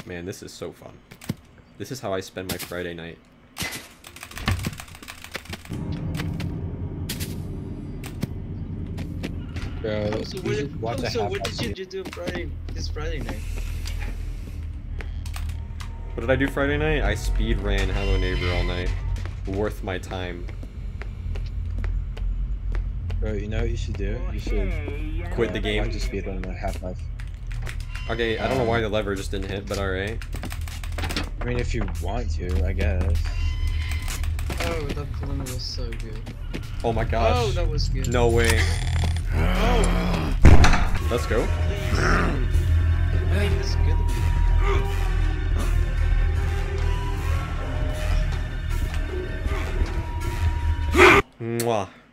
Man, this is so fun. This is how I spend my Friday night. Bro, So what did you do this Friday night? What did I do Friday night? I speed ran Hello Neighbor all night. Worth my time. Bro, you know what you should do? You should Quit the game. Just speed run a Half-Life. Okay, I don't know why the lever just didn't hit, but alright. I mean, if you want to, I guess. Oh, that column was so good. Oh my gosh. Oh, that was good. No way. Oh! Let's go. Hey, this is good. Mwah.